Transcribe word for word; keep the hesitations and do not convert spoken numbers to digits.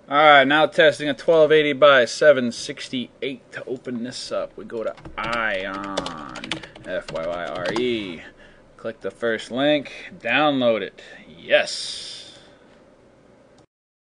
Alright, now testing a twelve eighty by seven sixty-eight. To open this up, we go to Ion, F Y Y R E. Click the first link, download it. Yes.